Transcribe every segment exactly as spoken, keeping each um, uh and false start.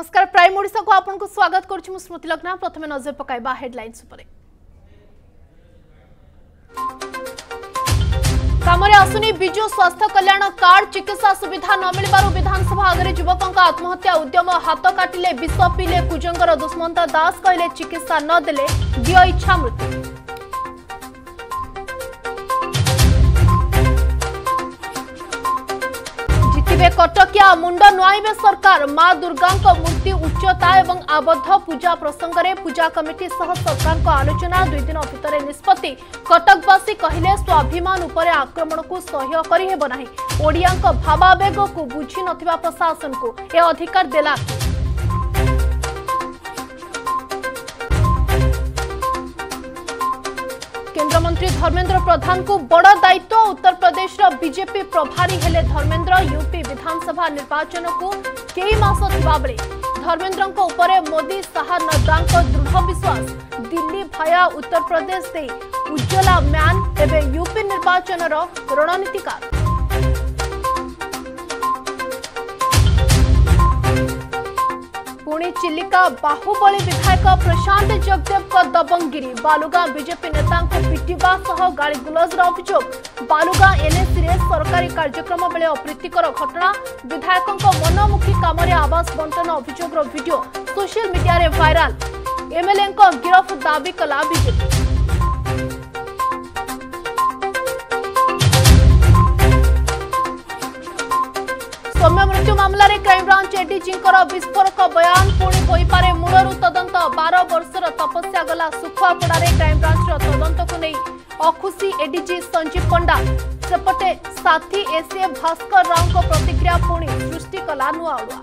नमस्कार प्राइम ओडिशा को आपन को स्वागत करछि मु स्मृति लग्ना। प्रथमे नजर पकाइबा हेडलाइंस उपरे। कामरे आसुनी बिजु स्वास्थ्य कल्याण कार्ड चिकित्सा सुविधा न मिलबारु विधानसभा आगे युवकों आत्महत्या उद्यम हाथ काटिले विष पीले कुजंगर दुष्मंत दास कहले चिकित्सा न देले दियो इच्छा मृत्यु। जितिबे कटकिया मुंड नुआइबे सरकार मां दुर्गा मूर्ति उच्चता एवं आबद्ध पूजा प्रसंग में पूजा कमिटी सह सरकार को आलोचना दुई दिन भितर निष्पत्ति। कटकवासी कहले स्वाभिमान उपरे आक्रमण को सह्य करिहेब नाही। ओडिया भावावेग को बुझी नथिबा प्रशासन को ए अधिकार देला। केंद्र मंत्री धर्मेंद्र प्रधान को बड़ दायित्व। उत्तर प्रदेश बीजेपी प्रभारी हेले धर्मेंद्र। यूपी विधानसभा निर्वाचन को कई मास थिबा बेले धर्मेंद्र उपरे मोदी शाह नड्डा दृढ़ विश्वास। दिल्ली भाया उत्तर प्रदेश दे उज्ज्वला म्यान एवं यूपी निर्वाचन रणनीतिकार। पुणी चिलिका बाहुबली विधायक प्रशांत जगदेव को दबंगगिरी। बालुगां बीजेपी नेता को पिटिबा सह गाड़ी गुलजर अभियोग। बालुगां एनएसी रे सरकारी कार्यक्रम बेले अप्रीतिकर घटना। विधायकों मनमुखी काम आवास बंटन अभियोग वीडियो सोशल मीडिया रे वायरल। एमएलए को गिरफ दाबी कला बीजेपी। सौम्य मृत्यु मामला रे क्राइमब्रांच एडीजी विस्फोरक बयान। पुणी होईपारे मूलरू तदंत। बारह वर्षर तपस्या गला सुखुआपड़ा रे क्राइमब्रांच तदंत को नहीं अखुशी एडीजी संजीव पंडा। सेपटे साथी एसीए भास्कर राव को प्रतिक्रिया पुणी सृष्टि कला नुआ उड़ुआ।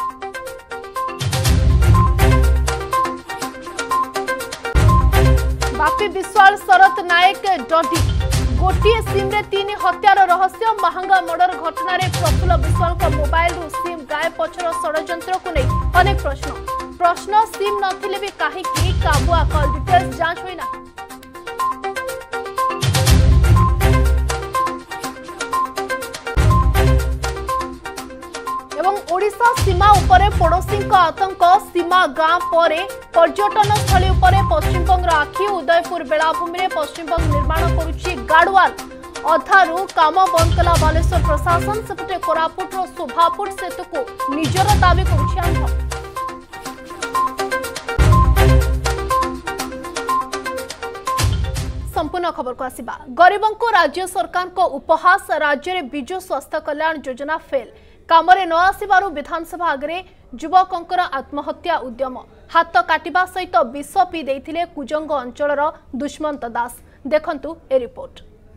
बापी विश्वाल शरत नायक डडी। गोटे सिम रे तीन हत्यार रहस्य। महंगा मर्डर घटना रे प्रफुल्ल विश्वाल को मोबाइल रु सिम गायब पछर षड्यंत्र को नहीं अनेक प्रश्न प्रश्न सिम नथिले भी काहे की काबुआ कॉल डिटेल्स जांच होइना। एवं ओडिशा सीमा उपरे पड़ोसी को आतंक। सीमा गां परे पर्यटन स्थली उपरे पश्चिम बंग आखि। उदयपुर बेलाभूमि रे पश्चिम बंग निर्माण करुछि गार्डवाल। अधारू काम बंद कला बालेश्वर प्रशासन। सेपटे कोरापुट शोभापुट सेतु को निजर दाबी करुछि आंध्र। संपूर्ण खबर को आसिबा। गरीबों को राज्य सरकार को उपहास। राज्य रे बिजु स्वास्थ्य कल्याण योजना फेल। कामरे न आसिबारु विधानसभा आगे युवकों आत्महत्या उद्यम हाथ काटिबा सहित विष पी देइथिले कुजंग अंचलर दुष्मंत दास। देखंतु ए रिपोर्ट।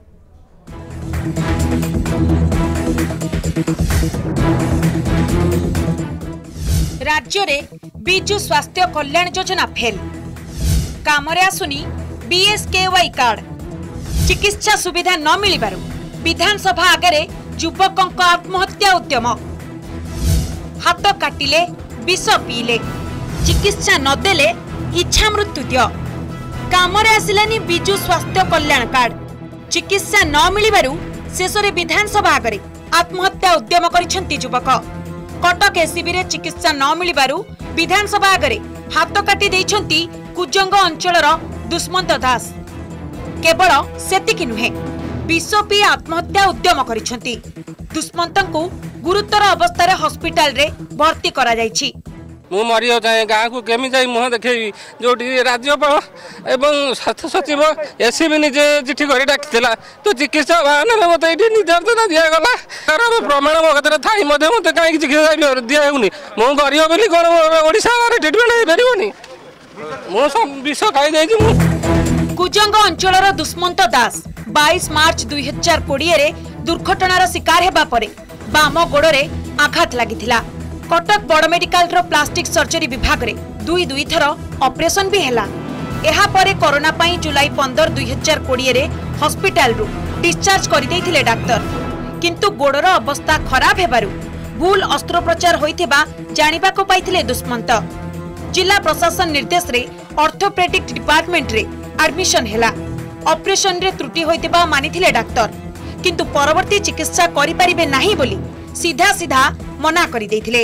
राज्य रे बिजु स्वास्थ्य कल्याण योजना फेल। कामरे आसुनी बीएसकेवाई कार्ड। चिकित्सा सुविधा न मिलिबारु विधानसभा आगे युवकों आत्महत्या उद्यम हाथ काटिले विष पीले चिकित्सा नदेले इच्छा मृत्यु दियो। कामरे आसिलानी बिजु स्वास्थ्य कल्याण कार्ड। चिकित्सा न मिलिबारु शेषरे विधानसभा आगे आत्महत्या उद्यम करिसेंती युवक। कटक एसीबी रे चिकित्सा न मिलिबारु विधानसभा आगे हाथ काटी देइछंती कुजंग अंचलर दुष्मंत दास। केवल सेतिकी नुहे विष पी आत्महत्या उद्यम करिसेंती। दुष्मंतंकु गुरुतर अवस्था रे हॉस्पिटल रे भर्ती करा जायछि। मु मरी जाए गाँ को केमी जाई मुह देखेबी जो राज्यपाल एवं स्वास्थ्य सचिव एसीबी निजे चिठी कर डाकिला तो चिकित्सा बाहन में मत ये निर्देशना दिगला तार प्रमाण मो कतरे थाई मते कहीं चिकित्सा दिहुनि मु गरीब बोली कौन ओडिशा ट्रिटमेंट हो पारनी मु विष खाई जाइए। कुजंग अंचलर दुष्मंत दास बाईस मार्च दुई हजार कोड़े दुर्घटनार शिकार हेबा परे बाम गोड़े आघात लागिथिला। कटक बड़ मेडिकल रो प्लास्टिक सर्जरी विभाग रे दुई दुई थर ऑपरेशन भी हैला। एहा परे कोरोना पाई जुलाई पंद्रह दुई हजार कोड़े रे हॉस्पिटल रु डिस्चार्ज कर देइथिले डाक्टर। किंतु गोड़र अवस्था खराब हेबारु भूल अस्त्रोपचार होइथिबा जानिबा को पाइथिले दुष्मंत। जिला प्रशासन निर्देश रे ऑर्थोपेडिक डिपार्टमेंट रे एडमिशन हैला। ऑपरेशन रे त्रुटि होइथिबा मानिथिले डाक्टर। किंतु परवर्ती चिकित्सा करि परिबे नाही बोली सीधा सीधा मना करि देइथिले।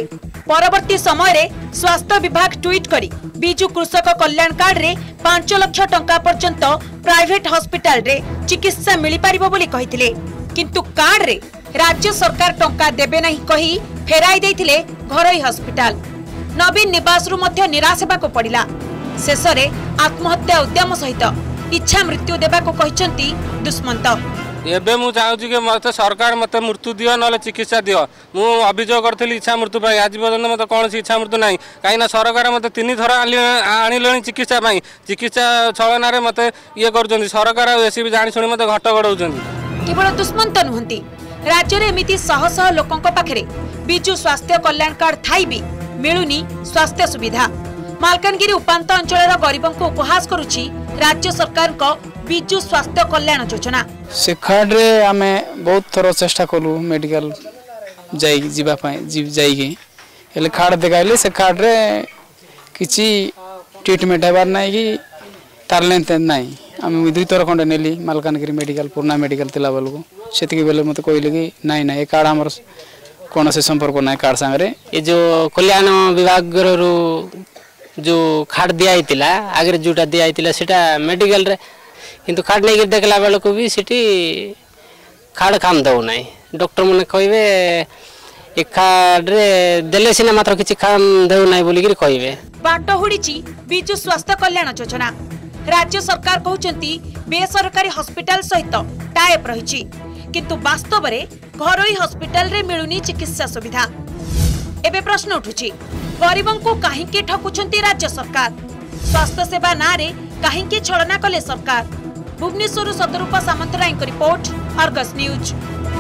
परवर्ती समय रे स्वास्थ्य विभाग ट्वीट करी बिजु कृषक कल्याण कार्ड रे पांच लाख टंका पर्यंत प्राइवेट हॉस्पिटल रे चिकित्सा मिली पारिबो बोली कहिथिले, किंतु कार्ड रे राज्य सरकार टंका देबे नहीं कही फेराई देथिले घरोई हॉस्पिटल। नवीन निवास रु मध्य निराश हेबाको पड़िला। शेष रे आत्महत्या उद्यम सहित इच्छा मृत्यु देबाको कहिसंती दुष्मंत। एबे मु चाहूँ कि मत सरकार मत मृत्यु दियो ना चिकित्सा दियो। मु अभियोग करी इच्छा मृत्यु पाई आज पर्यटन मत कौन इच्छा मृत्यु ना कहीं सरकार मत तीन थर आनिले चिकित्सा चिकित्सा छलन मत ये कर सरकार एसबी जानी शुणी मत घट गड़ाऊँ। केवल दुष्मंत नुहंती, राज्य में एमती शह शह लोकों पाखे बिजु स्वास्थ्य कल्याण कार्ड थाई भी मिलुनी स्वास्थ्य सुविधा। मालकानगिरी उपांत अंचल गरीबों को उपहास करुछि राज्य सरकार को बिजु स्वास्थ्य कल्याण योजना। से कार्ड रे आमे बहुत थर चेष्टा कलु मेडिकल जाई जीवा पाए जाई हेले कार्ड देखाइले से कार्ड रे किछि ट्रीटमेंट हेबार नाही कि तार लेन तेन नाही। आमे दुई थर खंडे नेली मालकानगिरी मेडिकल पुरना मेडिकल तिला बेलको सेतिके बेले मते कहले कि नाही नाही ए कार्ड हमर कोन से संपर्क नाही कार्ड संगे ये जो कल्याण विभाग रो जो कार्ड दिया आइतिला आगे जोटा दिया आइतिला सेटा मेडिकल रे किंतु कार्ड नहीं देखला बेलको भी सिटी कार्ड काम दउ नाही। डॉक्टर माने कहबे ए कार्ड रे देले सिना मात्र किछि काम दउ नाही बोली कि कहबे। बाट हुडीची बिजु स्वास्थ्य कल्याण योजना। राज्य सरकार कहउचंती बेसरकारी हॉस्पिटल सहित टाइप रहिछि, किंतु वास्तव रे घरोई हॉस्पिटल रे मिलुनी चिकित्सा सुविधा। एबे प्रश्न उठुछि, गरीबों को काहेकि ठकुछंती राज्य सरकार? स्वास्थ्य सेवा ना रे काहेकि छलना कले सरकार? भुवनेश्वर सदरूपा सामंतराय को रिपोर्ट, अर्गस न्यूज।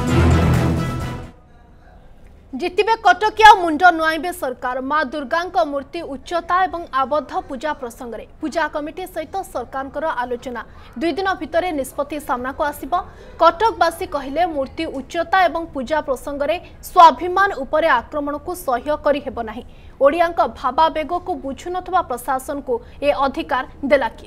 जितिबे कटकिया मुंड नुआइबे सरकार। मां दुर्गा मूर्ति उच्चता एवं आबद्ध पूजा प्रसंग में पूजा कमिटी सहित सरकार आलोचना दुई दिन भितर निष्पत्ति सामना को आसिबो। कटकवासी कहले मूर्ति उच्चता एवं पूजा प्रसंग में स्वाभिमान उपरे आक्रमण को सह्य करि हेबो नाही। ओडियांक भावावेग को बुझु नथबा प्रशासन को ए अधिकार देला कि?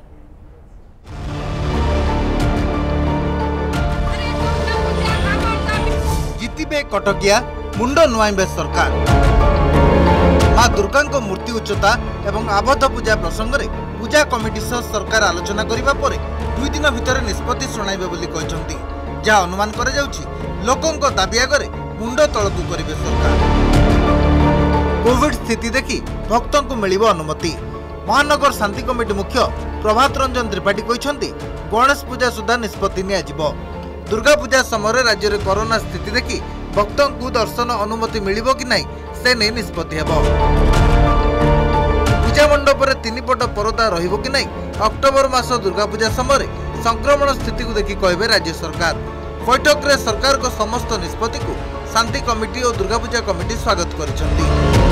जितिबे कटकिया मुंड नुआइबे सरकार। मां दुर्गा मूर्ति उच्चता एवं आबद्ध पूजा प्रसंग में पूजा कमिटी सह सरकार आलोचना करिबा परे दुई दिन भितर निष्पत्ति सुनाइबे बोली कहछंती। जहा अनुमान करा जाउछि लोकंक दाबी आगरे मुंड तळकु करिबे सरकार। कोविड स्थिति देखि भक्तों को मिलिबो अनुमति। महानगर शांति कमिटी मुख्य प्रभात रंजन त्रिपाठी कहछंती गणेश पूजा सुधा निष्पत्ति निया जिवो। दुर्गा पूजा समय राज्य में कोरोना स्थिति देखि भक्तों को दर्शन अनुमति मिलिबो कि नहीं से नहीं निष्पत्ति हेबो। पूजा मंडप रे तीन पट परदा रहिबो कि नहीं अक्टोबर मास दुर्गा पूजा समय संक्रमण स्थिति को देखि कहबे राज्य सरकार। बैठक रे सरकार को समस्त निष्पत्ति को शांति कमिटी और दुर्गा पूजा कमिटी स्वागत करिसंती।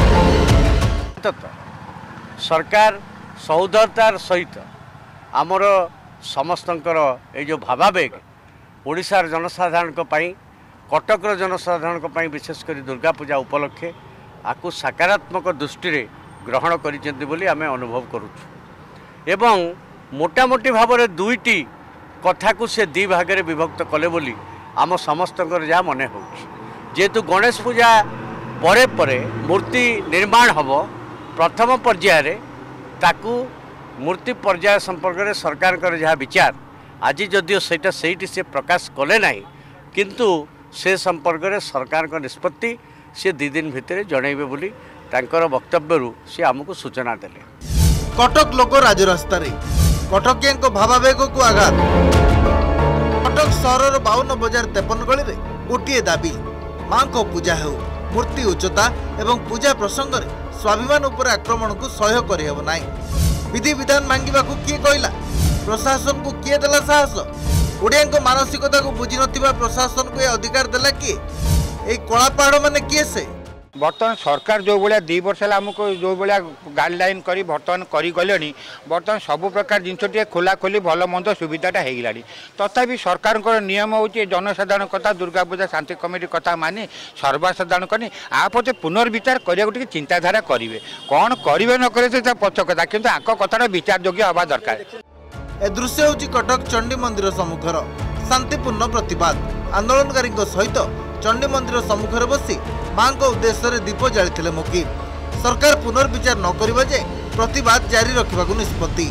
सरकार सौदरतार सहित आमर समस्तंकर ए जो भावावेग ओडिशार जनसाधारण को पई कटकर जनसाधारण को पई विशेषकर दुर्गा पूजा उपलक्षे आकु सकारात्मक दृष्टि रे ग्रहण करिसेंती बोली आमे अनुभव करूछु। एवं मोटामोटी भाव में दुईटी कथा को से दी भाग में विभक्त कले बोली आम समस्तंकर जहाँ मन हो। जेहेतु गणेश पूजा परे परे मूर्ति निर्माण हब प्रथम पर्यायर ताकू मूर्ति पर्याय संपर्क में सरकार जहाँ विचार आज जदिओ सेटा सेठी से प्रकाश कले ना किंतु से संपर्क में सरकार निष्पत्ति से दी दिन भितर जनइबे बोली तांकर वक्तव्य से आमको सूचना देले। कटक लोक राजरास्ता कटकिया भावावेग को आघात। कटक सहर बावन बजार तेपन गली में गोटे दाबी मां को पूजा हो मूर्ति उच्चता एवं पूजा प्रसंग में स्वाभिमान उपर आक्रमण को सह्य करहब ना। विधि विधान मांगिबा को किए कहला? प्रशासन को किए देला साहस? ओडिया मानसिकता को बुझी नथिबा प्रशासन को यह अधिकार देला किए? ए कला पहाड़ माने किए से? बर्तमान सरकार जो भाया दी वर्ष आमको जो भाया गाइडलाइन करी बर्तमान करी गले बर्तमान सब प्रकार जिनस खोला खोली भल मंद सुविधाटा हो गला। तथापि सरकार नियम हूँ जनसाधारण कथा दुर्गा पूजा शांति कमिटी कथा मानी सर्वसाधारण करी आपते पुनर्विचार करने चिंताधारा करेंगे कौन करेंगे न करेंगे पक्ष कथा किंतु आक कथा विचार योग्य हवा दरकार। ए दृश्य हूँ कटक चंडी मंदिर सम्मुखर शांतिपूर्ण प्रतिवाद आंदोलनकारी सहित चंडी मंदिर सम्मुखर बसी मां को उद्देश्य दीप जाली मुखी सरकार पुनर्विचार न करिबा जे प्रतिवाद जारी रखिबाकू निष्पत्ति।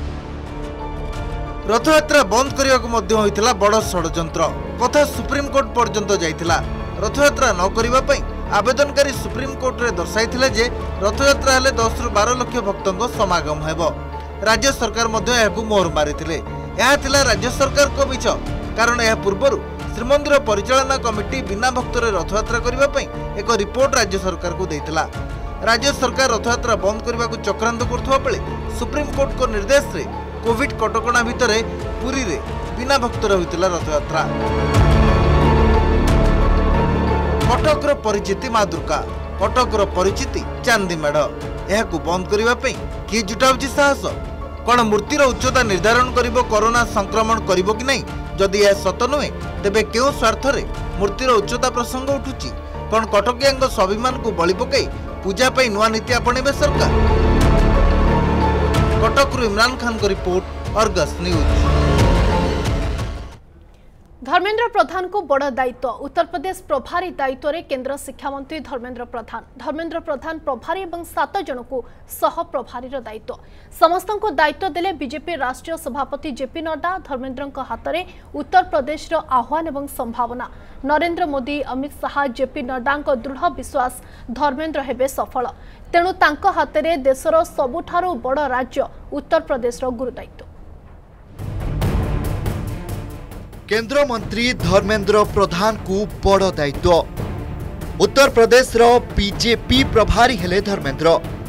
रथयात्रा बंद करने मध्य होइतिला बड़ षड्यंत्र कथा सुप्रीम कोर्ट पर्यंत जाइतिला। रथयात्रा न करने पर आवेदनकारी सुप्रीम कोर्ट रे दर्शाइथिले जे रथयात्रा हेले दस रु बारह लक्ष भक्तों समागम हेबो। राज्य सरकार मध्य एहाकू मोहर मारिथिले। एहा थिला राज्य सरकार को मिछ, कारण एहा पूर्वरु श्रीमंदिर परिचालना कमिटी बिना भक्तरे रथयात्रा करने पर एक रिपोर्ट राज्य सरकार को देइतिला। राज्य सरकार रथयात्रा बंद करने को चक्रांत करथुवा बेले सुप्रीम कोर्ट को निर्देश रे कोविड कटकणा भितर पुरी रे बिना भक्तर होइतिला रथयात्रा। कटकर परिचिति माँ दुर्गा, कटकर परिचिति चांदी मेढ़, यह बंद करने किए जुटाऊँ साहस? कौन मूर्तिर उच्चता निर्धारण करिबो कोरोना संक्रमण करिबो कि नहीं? जदि यह सत नुहे तेबे केउ स्वार्थ रे मूर्तिर उच्चता प्रसंग उठुची? कौन कटकिया स्वाभिमान को बलि पकई पूजा पाई नुआ नीति आपणेबे सरकार? कटकरू इमरान खान को report, Argus News. Dharmendra Pradhan को बड़ दायित्व। उत्तर प्रदेश प्रभारी दायित्व रे केंद्र शिक्षा मंत्री धर्मेंद्र प्रधान। धर्मेंद्र प्रधान प्रभारी एवं सात जन को सह प्रभारी दायित्व। समस्त को दायित्व देले बीजेपी राष्ट्रीय सभापति जेपी नड्डा। धर्मेंद्र हाथ में उत्तर प्रदेश रो आह्वान एवं संभावना। नरेंद्र मोदी, अमित शाह, जेपी नड्डा दृढ़ विश्वास धर्मेंद्र हेबे सफल। तेणु तांको हाथ में देशर सबुठारु बड़ राज्य उत्तर प्रदेश रो गुरुदायित्व। केंद्र मंत्री धर्मेंद्र प्रधान को बड़ दायित्व। उत्तर प्रदेश रो बीजेपी प्रभारी हेले धर्मेंद्र।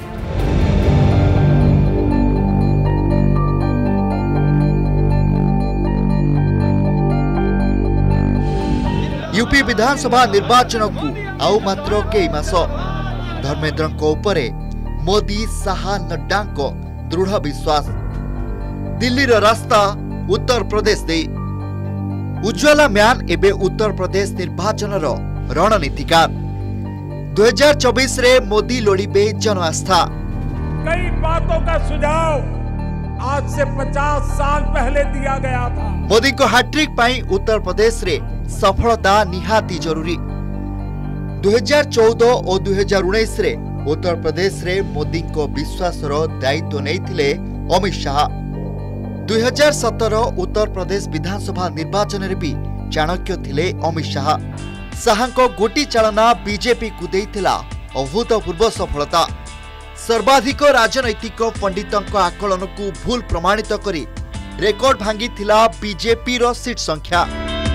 यूपी विधानसभा निर्वाचन को आउ मात्र कई मास। धर्मेंद्र को उपरे मोदी, शाह, नड्डा को दृढ़ विश्वास। दिल्ली रो रास्ता उत्तर प्रदेश दे। उज्ज्वला म्यान एबे उत्तर प्रदेश निर्वाचन रो रणनीतिकार। दो हज़ार चौबीस रे मोदी लोड़ीबे जन आस्था। कई बातों का सुझाव आज से पचास साल पहले दिया गया था। मोदी को हैट्रिक पाई उत्तर प्रदेश रे सफलता निहाती जरूरी। दो हज़ार चौदह और दो हज़ार उन्नीस रे उत्तर प्रदेश रे मोदी को विश्वास रो दायित्व नैथिले अमित शाह। दो हज़ार सत्रह उत्तर प्रदेश विधानसभा निर्वाचन रे भी चाणक्य थिले अमित शाह। शाह को गोटी चालना बीजेपी को देइथिला अभूतपूर्व सफलता। सर्वाधिक राजनैतिक पंडितों आकलन को भूल प्रमाणित करी रेकर्ड भांगी थिला बीजेपी रो सीट संख्या।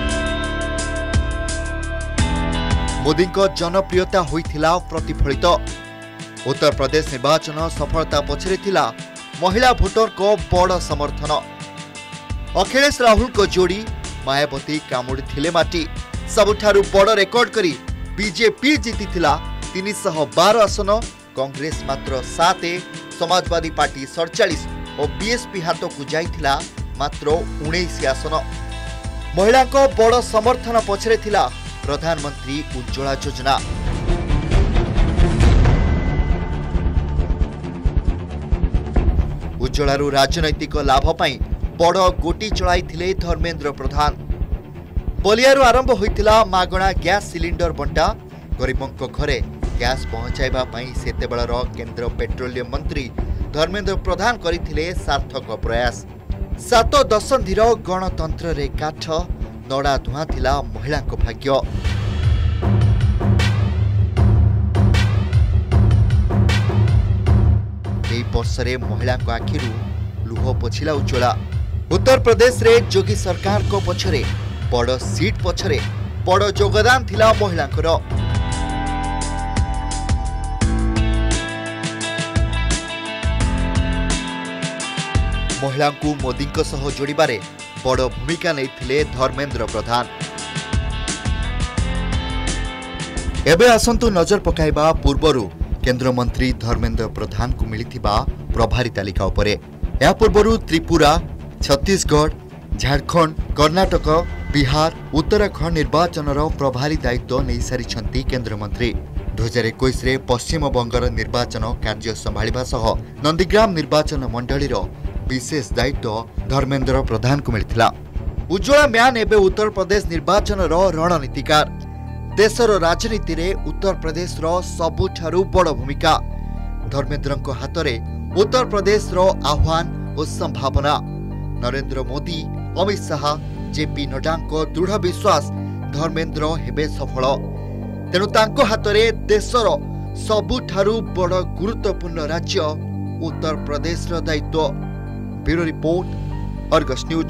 मोदी को जनप्रियता होइथिला प्रतिफलित। उत्तर प्रदेश निर्वाचन सफलता पछरे थिला महिला भोटर को बड़ समर्थन। अखिलेश राहुल को जोड़ी मायावती कामुड़ी थिले माटी। सबुठारु बड़ रेकर्ड करी बीजेपी जीती थिला तीन सौ बारह आसन, कांग्रेस मात्र सात, समाजवादी पार्टी सड़चाश और बीएसपी हाथ को जाइथिला मात्र उन्नीस आसन। महिला को बड़ समर्थन पछरे थिला प्रधानमंत्री उज्ज्वला योजना। उज्ज्वलारू राजनैतिक लाभ पाई बड़ गोटी चलाई धर्मेंद्र प्रधान। बलियारू आरंभ होइतिला मागणा गैस सिलिंडर बंटा। गरीबों घरे गैस पहुंचाइबा पाई सेतेबेलर केंद्र पेट्रोलियम मंत्री धर्मेंद्र प्रधान करथिले सार्थक प्रयास। सात दशंधिर गणतंत्र रे काठ नड़ा धुआं थिला महिला को भाग्य। वर्षरे महिला आखिरू लुह पोछिला उज्ज्वला। उत्तर प्रदेश रे योगी सरकार को पछरे बड़ सीट पछरे बड़ योगदान थिला महिलांकर। महिला को मोदी को सह जोड़िबारे बड़ भूमिका नैथिले धर्मेंद्र प्रधान। एबे आसंतु नजर पकाइबा पूर्वरु केंद्र मंत्री धर्मेंद्र प्रधान को मिलिथिबा प्रभारी तालिका उपरे। या पूर्वरु त्रिपुरा, छत्तीसगढ़, झारखंड, कर्नाटक, बिहार, उत्तराखंड निर्वाचन प्रभारी दायित्व नहीं सारी केंद्र मंत्री। दो हज़ार इक्कीस रे पश्चिम बंगर निर्वाचन कार्य संभाळिबा सह नंदीग्राम निर्वाचन मंडली विशेष दायित्व धर्मेंद्र प्रधान को मिलिथिला। उज्ज्वला म्यान एबे उत्तर प्रदेश निर्वाचन रणनीतिकार। देशर राजनीति रे उत्तर प्रदेश रो सबुठारु बड़ भूमिका। धर्मेन्द्र हाथ में उत्तर प्रदेश रो आह्वान और संभावना। नरेंद्र मोदी अमित शाह जेपी नड्डा दृढ़ विश्वास धर्मेन्द्र हेबे सफल। तेणु तांको हाथ में देशर सबुठारु बड़ गुरुत्वपूर्ण राज्य उत्तर प्रदेश रो दायित्व। Bureau report Argus News.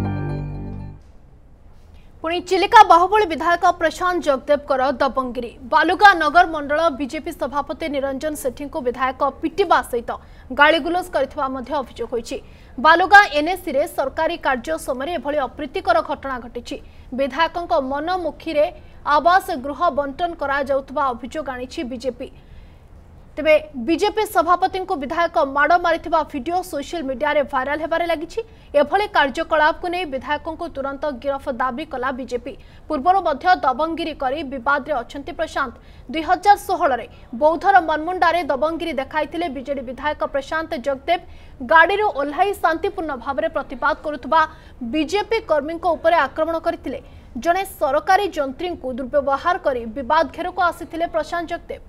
पुणी चिलिका बाहुबली विधायक प्रशांत जगदेव दबंगिरी। बालुगा नगर मंडल बीजेपी सभापति निरंजन सेठी को विधायक पिटिबा सहित गाड़ीगुलज कर अभियोग होइछि। बालुगा एनएसी रे सरकारी कार्य समय एभली अप्रीतिकर घटना घटी। विधायक मनमुखी रे आवास गृह बंटन करा जाउतबा अभियोग आनिछि बीजेपी। तेबे बीजेपी सभापति को विधायक माड़ मारिथिबा वीडियो सोशल मीडिया रे वायरल हेबारे लागिछि। एभली कार्यकलाप को नहीं विधायकों को तुरंत गिरफ दाबी कला बीजेपी। पूर्वर मध्य दबंगिरी करी विवाद रे अछंती प्रशांत। दुई हजार षोहल रे बौद्धर मनमुंडा रे दबंगिरी देखाइथिले बीजेडी विधायक प्रशांत जगदेव। गाड़ी रो ओल्हाई शांतिपूर्ण भाव में प्रतिवाद करुथबा बीजेपी कर्मी को ऊपर आक्रमण करथिले। जने सरकारी जंत्री को दुर्व्यवहार करी विवाद घेर को आसीथिले प्रशांत जगदेव।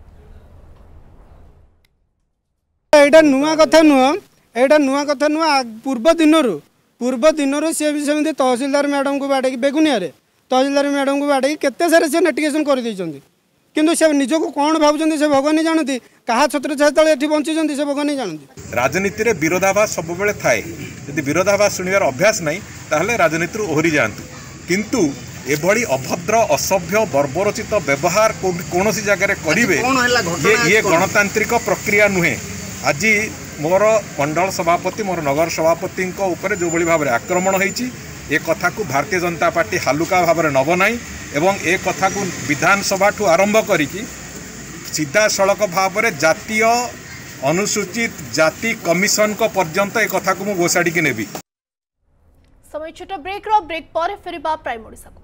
एटा नुआ कथा नुह एटा नुआ कथा नुह पूर्व दिन पूर्व दिन सी भी सेमती तहसिलदार मैडम को बाड़े बेगुनिया तहसिलदार मैडम को बाड़े केते सारे से नोटिफिकेशन कर किंतु से निज को कौन भावुं से भगवान ही जानती क्या छत्र छाया तले ये बंची से भगवान ही जानती। राजनीति में विरोधाभास सब बेले थाए यदि विरोधाभास शुणवार अभ्यास नहीं ताहले राजनीति ओहरी जातु किंतु एभली अभद्र असभ्य बर्बरचित व्यवहार कौन सी जगह करेंगे ये ये गणतांत्रिक प्रक्रिया नुहे। आज मोर मंडल सभापति मोर नगर सभापति ऊपर जो भाव में आक्रमण होती ए कथा को भारतीय जनता पार्टी हालुका भाव में नब नाई एवं ए कथा को विधानसभा ठू आरंभ करी सीधा सड़क भाव में जातीय अनुसूचित जाति कमिशन को पर्यंत ए कथा को मु घोषाड़ी के नेबी। समय छोट ब्रेक रो ब्रेक पर फेरिबा प्राइम ओडिसा को।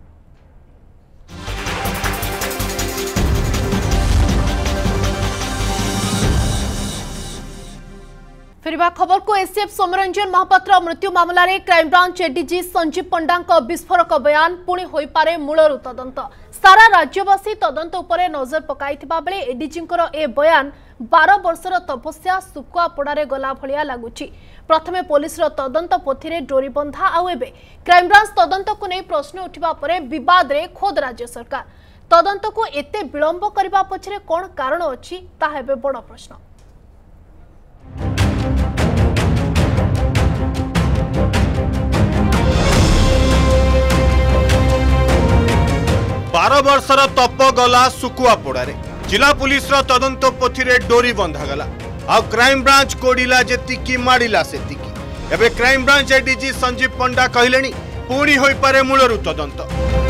फिरवा खबर को एसीएफ सौम्यरंजन महापात्र मृत्यु मामला रे क्राइमब्रांच एडीजी संजीव पंडा विस्फोरक बयान पुणी होई पारे मूलरू तदंत। सारा राज्यवासी तदंत उपरे नजर पकाइथिबा बेले एडीजी ए बयान बारह वर्षर तपस्या सुकुआ पड़ारे गला भलिया लागुछि। प्रथमे पुलिस रो तदंत पोथी रे डोरी बंधा आउ एबे क्राइमब्रांच तदंत को नै प्रश्न उठिबा परे विवाद रे खोद राज्य सरकार। तदंत को एते विलंब करबा पछरे कोन कारण अछि ताहा एबे बड़ प्रश्न। बारह वर्षर तप गला सुकुआ पड़ारे जिला पुलिस रो तदंत पोथी रे डोरी बंधा गला आ क्राइम ब्रांच कोडिला जेतिकी माडिला सेतिकी। एबे crime branch ADG Sanjeev Panda कहलेनी पुणी होई पारे मूलरू तदंत।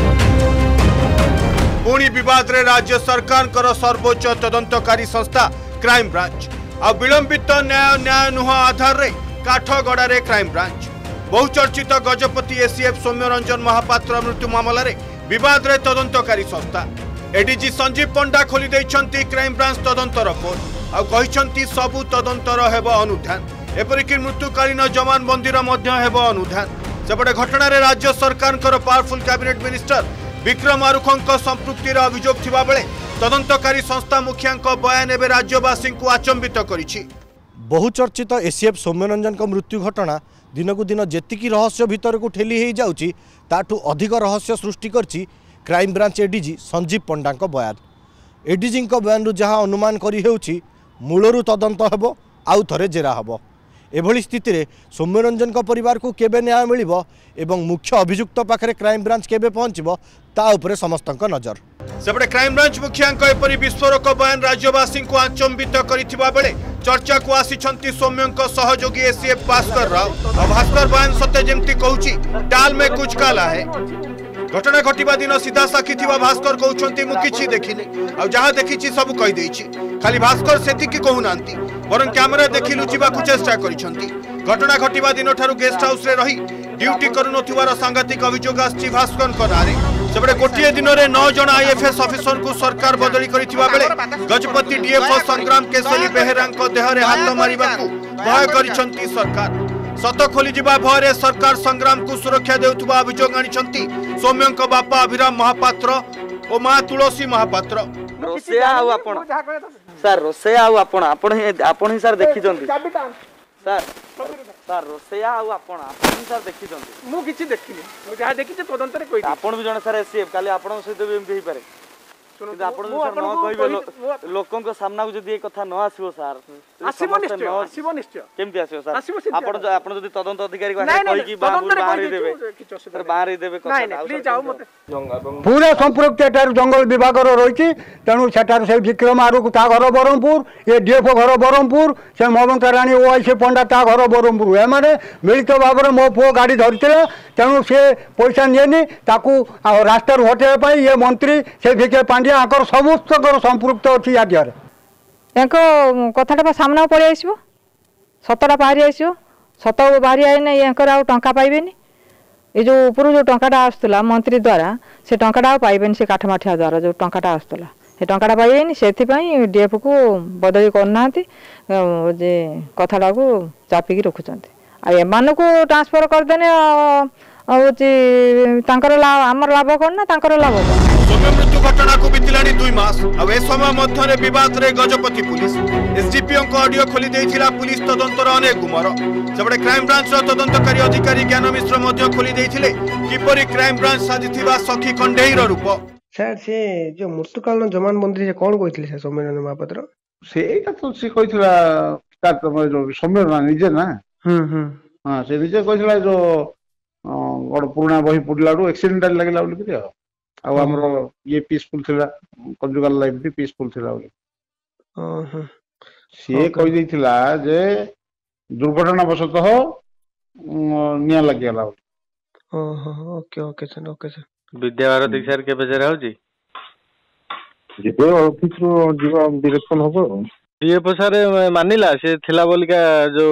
पुणी विवाद रे राज्य सरकार कर सर्वोच्च तदंतकारी संस्था क्राइम ब्रांच आ विलंबित न्याय न्याय नुह आधार रे काठगड़ा रे क्राइम ब्रांच। बहुचर्चित गजपति एसीएफ सौम्यरंजन महापात्र मृत्यु मामला रे विवाद रे तदंतकारी संस्था एडीजी संजीव पंडा खोली देइछंती क्राइम ब्रांच तदंतर पोल आ कहिछंती सबु तदंतर हेबो अनुधान एपरिक मृत्युकालीन जमान मंदिर मध्य हेबो अनुधान। सेपटे घटना रे राज्य सरकार कर पावरफुल कैबिनेट मिनिस्टर विक्रम आरुखंक संपृक्तिर अभियोग थिबा बेले तदंतकारी संस्था मुखियांक बयान एबे राज्यवासी को आचंबित करिछि। बहुचर्चित एसीएफ सौम्यरंजन का मृत्यु घटना दिनकू दिन जेतिकी रहस्य भितर को ठेली हो जाउची ताठू अधिक रहस्य सृष्टि करछि crime branch ADG Sanjeev Panda बयान। एडीजी बयान रु जहाँ अनुमान करी हेउछि मूलरू तदंत हेबो आउ थरे जेरा हेबो। एभली स्थिति रे सौम्यरंजन का परिवार को केबे न्याय मिलिबो एवं मुख्य अभियुक्त पाखरे क्राइम ब्रांच केबे पहुंचबो ता उपरे समस्तक नजर। सेपटे क्राइम ब्रांच मुखियांक एपरि विस्फोरक बयान राज्यवासी को आचंबित करिथिबा बेले चर्चा को आसिछंती सौम्यंक सहयोगी एसीएफ भास्कर राव। भास्कर बयान सत्य जेमती कहूची डाल में कुछ काला है। घटना घटिबा दिन सीधा साक्षी थिबा भास्कर कहउछंती मु किछि देखिनी आ जहां देखिछि सब कहि देइछि। खाली भास्कर सेतिकी कहउनांती बरं कैमरा देखि लुचिबा को चेष्टा करिछंती। घटना घटिबा दिन ठारू गेस्ट हाउस रे रही ड्यूटी करुनथिबार सांघातिक अभियोग आछि भास्कर नारे। सेपटे गोटे दिन में नौ जन आईएफएस ऑफिसर को सरकार बदली करिथिबा बेले गजपति डीएफओ संग्राम केशरी बेहेरा देहरे हाथ मारिबा भय करिछंती सरकार। सत खोली जिबा भय सरकार संग्राम को सुरक्षा देउथबा अभियोग आनिछंती सौम्यंक बापा अभिराम महापात्र और मां तुलसी महापात्र। ସାର୍ ରୋଷେଇଆ ଆଉ ଆପଣ ଆପଣ ହିଁ ଆପଣ ହିଁ ସାର୍ ଦେଖିଛନ୍ତି ସାର୍ ସାର୍ ରୋଷେଇଆ ଆଉ ଆପଣ ଆପଣ ହିଁ ସାର୍ ଦେଖିଛନ୍ତି ମୁଁ କିଛି ଦେଖିନି ମୁଁ ଯାହା ଦେଖିଛି ତଦନ୍ତରେ କହିବି ଆପଣ ବି ଜଣେ ସାର୍ ଏସିଏଫ୍ କାଲି ଆପଣଙ୍କ ସହିତ ବି ଏମିତି ହେଇପାରେ କିନ୍ତୁ ଆପଣ ଯଦି ସାର୍ ନ କହିବେ ଲୋକଙ୍କ ସାମ୍ନାକୁ ଯଦି ଏ କଥା ନ ଆସିବ ସାର୍ ଆସିବ ନିଶ୍ଚୟ ଆସିବ ନିଶ୍ଚୟ କେମିତି ଆସିବ ସାର୍ ଆପଣ ଆପଣ ଯଦି ତଦନ୍ତ ଅଧିକାରୀ କହିକି ବାହାରି ଦେବେ ସାର୍ ବାହାରି ଦେବେ ପୁରା ସମ୍ପୃକ୍ତ ଏଠାରୁ ଜଙ୍ଗଲ ବିଭାଗର ରହିଛି ତେଣୁ ସେଠାରୁ ସେ ବିକ୍ରମ ଆରୁକୁ ତା ଘର ବ୍ରହ୍ମପୁର ଏ ଡିଏଫ୍ଓ ଘର ବ୍ରହ୍ମପୁର ସେ ମମତା ରାଣୀ ଓଆଇସି ପଣ୍ଡା ତା ଘର ବ୍ରହ୍ମପୁର ଏମାନେ ମିଳିତ ଭାବରେ ମୋ ପୁଅ ଗାଡ଼ି ଧରିଥିଲେ ତେଣୁ ସେ ପଇସା ନିଏନି ତାକୁ ରାସ୍ତାରୁ ହଟାଇବା ପାଇଁ ଇଏ ମନ୍ତ୍ରୀ ସେ ଭିକେ ପାଣ୍ଡିଆ ଆଙ୍କର ସମସ୍ତଙ୍କର ସମ୍ପୃକ୍ତ ଅଛି ୟା ଦେହରେ ୟାଙ୍କ କଥାଟା ସାମ୍ନା ପଳେଇ ଆସିବ ସତଟା ବାହାରି ଆସିବ ସତ ବାହାରି ଆଇନେ ୟାଙ୍କର ଆଉ ଟଙ୍କା ପାଇବେନି ଏ ଯେଉଁ ଉପରୁ ଯେଉଁ ଟଙ୍କାଟା ଆସୁଥିଲା ମନ୍ତ୍ରୀ ଦ୍ୱାରା ସେ ଟଙ୍କାଟା ଆଉ ପାଇବେନି ସେ କାଠମାଠିଆ ଦ୍ୱାରା ଯେଉଁ ଟଙ୍କାଟା ଆସୁଥିଲା ସେ ଟଙ୍କାଟା ପାଇବେନି ସେଥିପାଇଁ ଡିଏଫ୍କୁ ବଦଳି କରୁନାହାନ୍ତି ଯେ କଥାଟାକୁ ଚାପିକି ରଖୁଛନ୍ତି ଆଉ ଏମାନଙ୍କୁ ଟ୍ରାନ୍ସଫର କରିଦେଲେ ହେଉଛି ତାଙ୍କର ଆମର ଲାଭ କ'ଣ ନା ତାଙ୍କର ଲାଭ କ'ଣ ସୌମ୍ୟ ମୃତ୍ୟୁ ଘଟଣାକୁ ବିତିଲାଣି ଦୁଇ ମାସ ଆଉ ଏ ସମୟ ମଧ୍ୟରେ ବିବାଦରେ ଗଜପତି ପୁଲିସ ଏସଡିପିଓଙ୍କ ଅଡିଓ ଖୋଲି ଦେଇଥିଲା ପୁଲିସ ତଦନ୍ତର ଅନେକ ଗୁମର ସେପଟେ କ୍ରାଇମବ୍ରାଞ୍ଚର ତଦନ୍ତକାରୀ ଅଧିକାରୀ ଜ୍ଞାନ ମିଶ୍ର ମଧ୍ୟ ଖୋଲି ଦେଇଥିଲେ କିପରି କ୍ରାଇମବ୍ରାଞ୍ଚ ସାଜିଥିବା ସଖୀ କଣ୍ଢେଇର ରୂପ ସାର୍ ସେ ଯୋଉ ମୃତ୍ୟୁକାଳୀନ ଜମାନବନ୍ଦୀ ସେ କ'ଣ କହିଥିଲେ ସାର୍ ସୌମ୍ୟରଞ୍ଜନ ମହାପାତ୍ର ସେଇଟା ତ ସେ କହିଥିଲା ସୌମ୍ୟ ନିଜେ ନା ହୁଁ ହୁଁ ହଁ ସେ ନିଜେ କହିଥିଲା ଯୋଉ ଗୋଟେ ପୁରୁଣା ବହି ପଢିଲାଠୁ ଆକ୍ସିଡେଣ୍ଟାଲ ଲାଗିଲା ବୋଲିକିରି ଆଉ ଆଉ ଆମର ଇଏ ପିସଫୁଲ ଥିଲା କଞ୍ଜୁଗାଲ ଲାଇଫ ବି ପିସଫୁଲ ଥିଲା ବୋଲି ସିଏ କହିଦେଇଥିଲା ଯେ ଦୁର୍ଘଟଣା ବଶତଃ ନିଆଁ ଲାଗିଗଲା ବୋଲି okay okay sir okay sir Vidyabharati sir କେବେ ସାର୍ ହଉଛି ଯିବେ ଅଫିସରୁ ଯିବା ଡିରେକ୍ସନ ହବ ଡିଏଫ୍ଓ ସାର୍ ମାନିଲା ସେ ଥିଲା ବୋଲିକା ଯୋଉ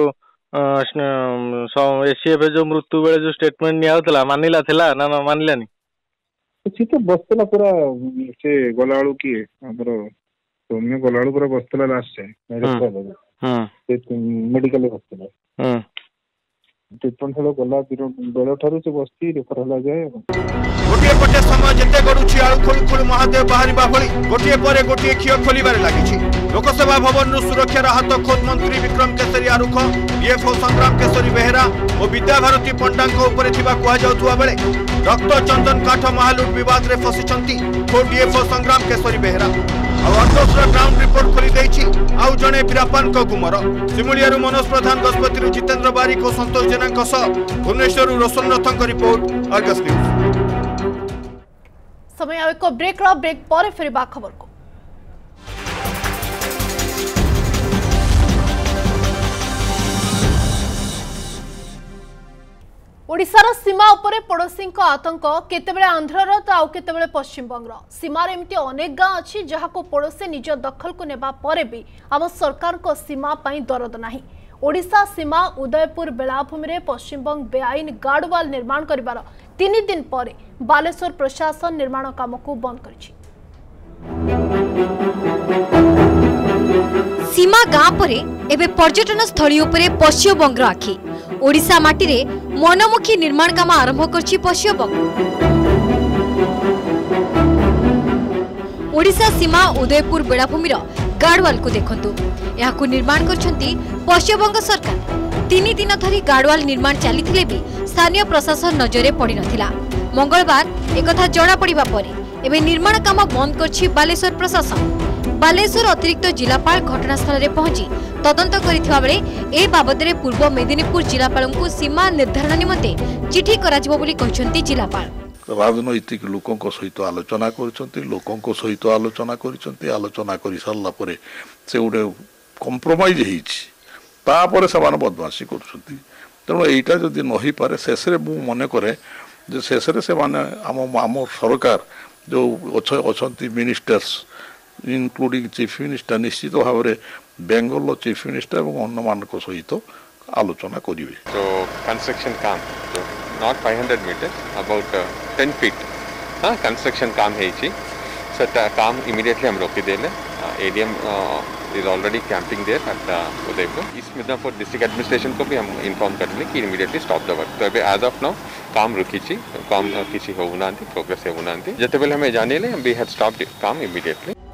ଏସିଏଫ୍ ଯୋଉ ମୃତ୍ୟୁ ବେଳେ ଯୋଉ ଷ୍ଟେଟମେଣ୍ଟ ନିଆହଉଥିଲା ମାନିଲା ଥିଲା ନା ମାନିଲାନି ସେ ତ ବସିଥିଲା ପୁରା ସେ ଗଲାବେଳୁ କିଏ ଆମର ସୌମ୍ୟ ଗଲାବେଳୁ ପୁରା ବସିଥିଲା ଲାଷ୍ଟ ମେଡିକାଲରେ ବସିଥିଲା ଟ୍ରିଟମେଣ୍ଟ ଗଲା ବେଳ ଠାରୁ ସେ ବସିଛି ରେଫର ହେଲା ଯାଏ ଗୋଟିଏ ପଟେ ସମୟ ଯେତେ ଗଡୁଛି ଆଳୁ ଖୋଳୁ ଖୋଳୁ ମହାଦେବ ବାହାରିବା ଭଳି ଗୋଟିଏ ପରେ ଗୋଟିଏ କ୍ଷୀୟ ଖୋଲିବାରେ ଲାଗିଛି ଲୋକସଭା ଭବନରୁ ସୁରକ୍ଷାର ହାତ ଖୋଦ ମନ୍ତ୍ରୀ ବିକ୍ରମ କେଶରୀ ଆରୁଖ ଡିଏଫ୍ଓ ସଂଗ୍ରାମ କେଶରୀ ବେହେରା ଓ ବିଦ୍ୟାଭାରତୀ ପଣ୍ଡାଙ୍କ ଉପରେ ଥିବା କୁହାଯାଉଥିବା ବେଳେ ରକ୍ତ ଚନ୍ଦନ କାଠ ମହାଲୁଟ ବିବାଦରେ ଫସିଛନ୍ତି ଖୋଦ ଡିଏଫ୍ଓ ସଂଗ୍ରାମ କେଶରୀ ବେହେରା ଆଉ ଅର୍ଦ୍ଦୋଷର ଗ୍ରାଉଣ୍ଡ ରିପୋର୍ଟ ଖୋଲି ଦେଇଛି ଆଉ ଜଣେ ବୀରାପାନଙ୍କ ଗୁମର ସିମୁଳିଆରୁ ମନୋଜ ପ୍ରଧାନ ଗଜପତିରୁ ଜିତେନ୍ଦ୍ର ବାରିକ ଓ ସନ୍ତୋଷ ଜେନାଙ୍କ ସହ ଭୁବନେଶ୍ୱରରୁ ରୋଶନ ରଥଙ୍କ ରିପୋର୍ଟ ଅର୍ଗସ୍ ନ୍ୟୁଜ୍ समय एक ब्रेक ब्रेक पर फेरबा खबर को ओडिशार सीमा उपरे पड़ोशी आतंक केतेबेले आंध्रर तो आउ केतेबेले पश्चिमबंगर सीमार एमती अनेक गाँ अच्छी जहाँ को पड़ोशी निज दखल को नेबा परे भी आम सरकार को सीमा पाई दरद नहीं ओडिशा सीमा उदयपुर बेलाभूमि रे पश्चिमबंग बेआईन गार्डवाल निर्माण करिबार तीन दिन पर बालेश्वर प्रशासन निर्माण काम को बंद करिछि। सीमा गाँ परे एबे पर्यटन स्थली उपरे पश्चिमबंग आखि ओडिशा माटी रे मनमुखी निर्माण काम आरंभ करछि पश्चिमबंग। ओडिशा सीमा उदयपुर बेलाभूमि गार्डवाल को देखंतु याकु निर्माण करछंती पश्चिमबंग सरकार। तीन दिन धरी गार्डवाल निर्माण चली भी स्थानीय प्रशासन नजरे पड़ी नथिला। मंगलवार एकथा जना पड़िबा परे एबे निर्माण काम बंद करछि बालेश्वर प्रशासन। बालेश्वर अतिरिक्त जिलापाल घटनास्थल रे पहुंची तदंत करिथिबा बेले ए बाबदरे पूर्व मेदिनीपुर जिलापालଙ୍କୁ सीमा निर्धारण निमते चिठी कराजिबो बोली कहिसंती जिलापाल। राजनैतिक लोकों सहित आलोचना करछंती लोकों सहित आलोचना करछंती आलोचना करि सारला परे से उडे कंप्रोमाइज हेछि तापर से बदमाशी करछंती तेणु एटा जदि नही पारे शेष रे मु मने करे जे शेष रे से माने आम आम सरकार जो अछंती मिनिस्टर्स इनक्लूडिंग चीफ मिनिस्टर निश्चित भाव में बेंगल चीफ मिनिस्टर और अन्य मान सहित आलोचना करेंगे। तो कंस्ट्रक्शन काम तो not five hundred metre about ten feet हाँ कंस्ट्रक्शन काम है सो काम इमीडिएटली हम रोकी देले ADM is already camping there at Udaypur East Midnapore district administration को भी हम इन्फॉर्म करेंगे कि इमीडिएटली स्टॉप द वर्क। तो अभी एज ऑफ नाउ काम रुकी काम किसी होना प्रोग्रेस होना जिते बेले हमें जाने वी हैड स्टॉप काम इमीडिएटली।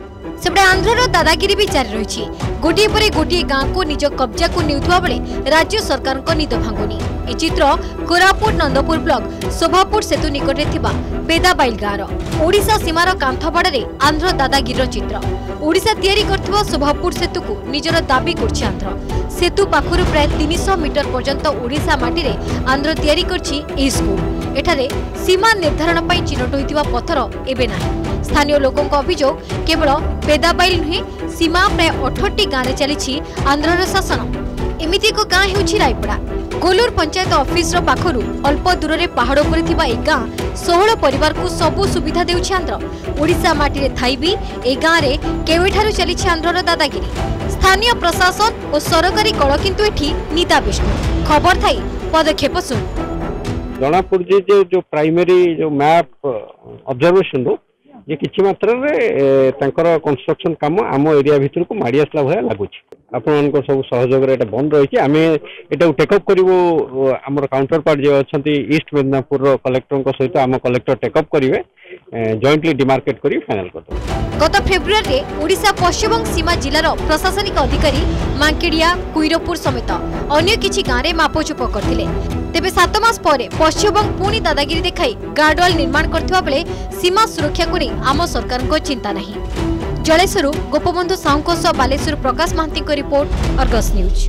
सेपटे आंध्रर दादागिरी भी जारी रही। गोटे पर गोटे गाँव को निज कब्जा को नेउथुवा बेले राज्य सरकार को निद भांगुनी। ए चित्र कोरापुट नंदपुर ब्लॉक शोभापुर सेतु निकटे थिबा बेदाबाइल गाँव ओडिशा सीमार कांथबाड़े आंध्र दादागिरी चित्र। ओडिशा तैयारी करथिबा शोभापुर सेतु को निजर दाबी करछि आंध्र। सेतु पाखुरु प्राय तीन सौ मीटर पर्यंत ओडिशा माटी रे आंध्र तैयारी करछि एही स्कूल। एठारे सीमा निर्धारण पई चिन्हट होइतिबा पत्थर एबे नाही। स्थानीय लोकों अभियोग केवल बेदाबाइल नुहे सीमा प्राय अठटी गाँव में चली आंध्रर शासन। एमिति एक गाँ हेउछि रायपड़ा। गोलूर पंचायत ऑफिस पाखरु अल्प दूर में पहाड़ पर थिबा ए गाँ सोलह परिवार को सबु सुविधा देउछि आंध्र। ओडिशा माटी रे थाई भी ए गाँ रे केवेठारु चली आंध्रर दादागिरी। स्थानीय प्रशासन और सरकारी कल किंतु एठी निदा विष्णु। खबर थाई पदक्षेप सुन जना पड़े जो प्राइमरी जो मैप ऑब्जर्वेशन रो ये किछि मात्रा रे तांकर कंस्ट्रक्शन काम आम एरिया भितर को माड़ी आसला भया लागुछि। आपण सब सहयोग रे बंद रही आम एटा टेकअप करिवो। हमर काउंटर पार्ट जो अछंती ईस्ट मेदनापुर कलेक्टर सहित आम कलेक्टर टेकअप करिवे जॉइंटली डिमार्केट करी फाइनल करतो। गत फेब्रुआरी रे ओडिशा पश्चिमबंग सीमा जिलार प्रशासनिक अधिकारी मांकेडिया कुइरपुर समेत अन्य किछि गाँव रे मापचुप करथिले। तेबे सात मास परे पश्चिमबंग पुणी दादागिरी देखाई गार्डवाल निर्माण करथिबा बेले सीमा सुरक्षा को नहीं आम सरकार को चिंता नहीं। जलेश्वरु गोपबंधु साहुंको सह बालेश्वर प्रकाश महांती को रिपोर्ट अर्गस न्यूज।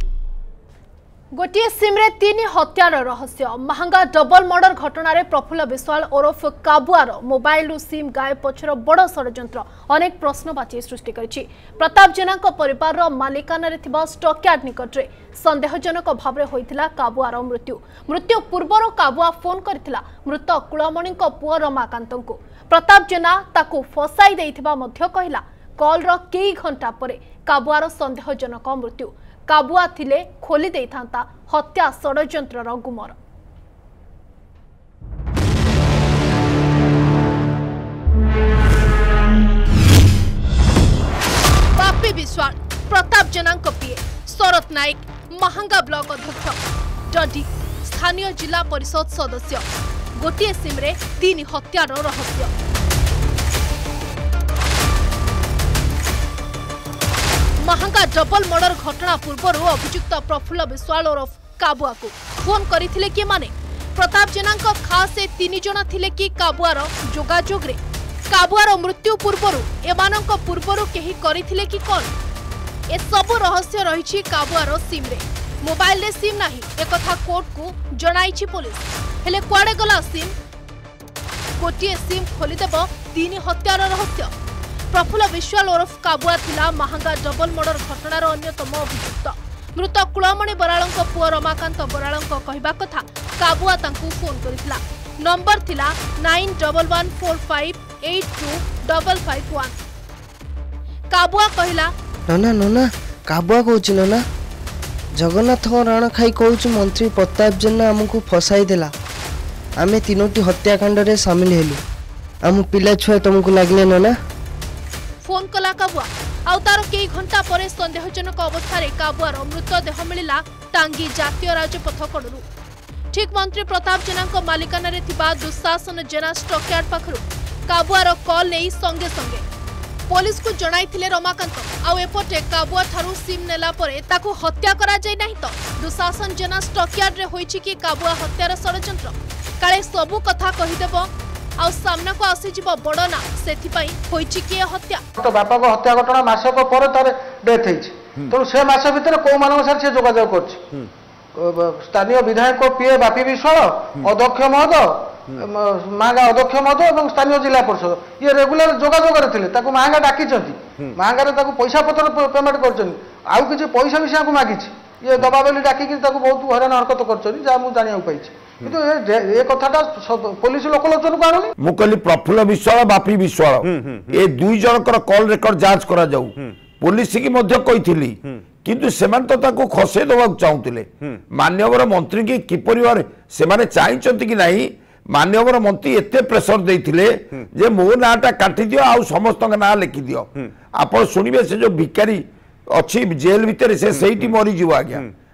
गोटे सिम्रे तीन हत्यार रहस्य महंगा डबल मर्डर घटना प्रफुल्ल विश्वाल ओरफ काबुआर मोबाइल सिम गायब पछर बड़ षड्यंत्र अनेक प्रश्नवाची सृष्टि करिछि। प्रताप जेना परिवार मालिकाना स्टकयार्ड निकट में संदेहजनक भाव में होइथिला काबुआर मृत्यु। मृत्यु पूर्वर काबुआ फोन करथिला मृत कुलमणि पुओ रमाकांत को। प्रताप जेना ताकू फसाई देइथिबा मध्य कहिला। कॉल रो कई घंटा परे काबुआर संदेहजनक मृत्यु। काबुआ थिले खोली देइथांता हत्या षड्यंत्रर गुमर। बापी विश्वाल प्रताप जेना पीए शरत नायक महंगा ब्लॉक अध्यक्ष डडी स्थानीय जिला परिषद सदस्य गोटे सिम्रे तीन हत्यार रहस्य। महंगा डबल मर्डर घटना पूर्वर अभियुक्त प्रफुल्ल विश्वाल ओरफ काबुआ को फोन करथिले कि माने प्रताप जेना खास तीन जन थिले कि काबुआर जोगाजोग रे। काबुआर मृत्यु पूर्वर एमानक पूर्वर केही करथिले कि कोन ए सब रहस्य रही काबुआर सिम रे। मोबाइल रे सिम नाही एकथा कोर्ट को जणाइछि पुलिस। हेले कुआडे गला सिम गोटे सिम खोलीदेव तीन हत्यार रहस्य। प्रफुल्ल विश्वाल ओरफ काबुआ थिला महंगा डबल मर्डर घटनार अन्यतम अभियुक्त। मृत कुलमणि बराळଙ୍କ पुओ रमाकांत बराळଙ୍କ कहवा कथा काबुआ तांकू फोन करथिला। नंबर थिला nine one one four five eight two five five one. Kabua कहला नना नना काबुआ कहूची नना जगन्नाथ राण खाई कहूची मंत्री प्रताप जेना हमको फसाई देला। आमे तीनोटी हत्याकांड रे शामिल हेलु। आम पिला छुआ तुमको लागले नना। फोन कला काबुआ आउ तार कई घंटा परे संदेहजनक अवस्था रे काबुआर मृतदेह मिलिला टांगी जातीय राजपथ कड़ू। ठीक मंत्री प्रताप जेना मालिकाना रे थिबा दुशासन जेना स्टकयार्ड पाखरु काबुआर कॉल नहीं संगे संगे पुलिस को जणाइथिले रमाकांत। आउ एपटे काबुआ ठारू सिम नेला परे ताकू हत्या करा जाय नाही तो दुशासन जेना स्टकयार्ड रे होईछि कि काबुआ हत्यार षड्यंत्र काले सबु कथा कहिदेब आउ सामना को आसी जीव बड़ना सेथिपाई होईछि कि हत्या। तो बापा को हत्या घटना मासक पर तार डेथ हेछि तो से मास भितर को मानक सर से जोगाजोग करछि। स्थानीय विधायक पीए बापी विश्वाल अध्यक्ष महोदय मांगा अध्यक्ष महोदय और स्थानीय जिला परिषद ये रेगुलर जोगाजोग रे ताको मांगा डाकी मांगा ताको पैसा पत्र पेमेंट कर आउ किसी पैसा भी से मागिछि ये दबा बेली डाकी बहुत हैरान हरकत कर जाना पाई ये कथाटा पुलिस लोकलोचन को आनुनी। मु कहली प्रफुल्ल विश्वाल बापी विश्वाल ए दुई जनकर कॉल रेकर्ड जांच करा जाऊ पुलिस की मध्य कहिथिली किंतु सेमान तो ताको खसे दबा चाहूतिले। माननीय मंत्री की किपरि बारे सेमाने चाहिचंती कि नाही माननीय मंत्री एते प्रेशर देथिले जे मो नाटा काटी दियो आ समस्त ना लिखि दियो। आपण सुनिबे से जो भिकारी अच्छी जेल भितर से सहीटी मरी जीव आज्ञा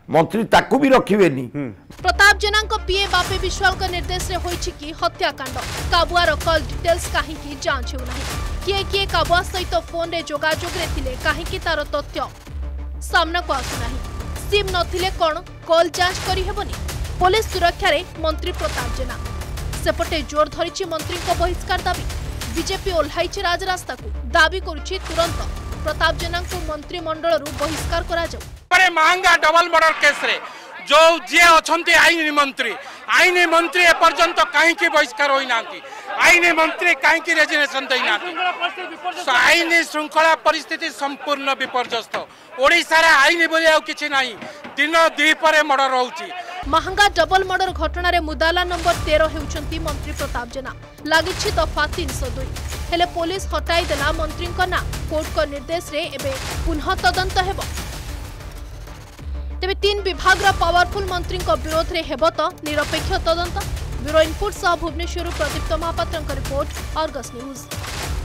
मंत्री ताकू भी रखिबेनी। प्रताप जेना पीए बापी विश्वाल निर्देश रे होईछि कि हत्याकांड काबुआर कॉल डिटेल्स कहीं जांच हो नहीं किए किए काबुआ सहित फोन रे जोगाजोग रे थिले कहीं तार तथ्य सामना को आसु नहीं सिम नथिले कोन कॉल जांच करी हेबनी पुलिस सुरक्षा रे मंत्री प्रताप जेना सेपटे जोर धरिछि मंत्री को बहिष्कार दाबी बीजेपी ओल्हाइछि राजरास्ता को दाबी करुछि तुरंत प्रताप जेना को मंत्रिमंडल रु बहिष्कार करा जाऊ। बड़े महंगा डबल मर्डर केस रे जो जे अछंती आईन मंत्री आईन मंत्री ए पर्यंत काहे की बहिष्कार होई नांती आईन मंत्री काहे की रेजिग्नेशन देई नांती आईन श्रृंखला परिस्थिति संपूर्ण विपर्यस्त ओडिसा रे आईन बोलिया किछि नाही दिन दी परे मर्डर होउची। महंगा डबल मर्डर घटना रे मुदाला नंबर तेरह हेउचंती मंत्री प्रताप जेना लागिछि दफा तीन सौ दो हेले पुलिस हटाई देला मंत्री को ना कोर्ट को निर्देश रे एबे पुनः तदंत हेबो तेबे तीन विभाग पावरफुल मंत्री विरोध में हेब तो निरपेक्ष तदंत ब्यूरो इनपुट सह भुवनेश्वर प्रदीप्त महापात्र रिपोर्ट अर्गस न्यूज।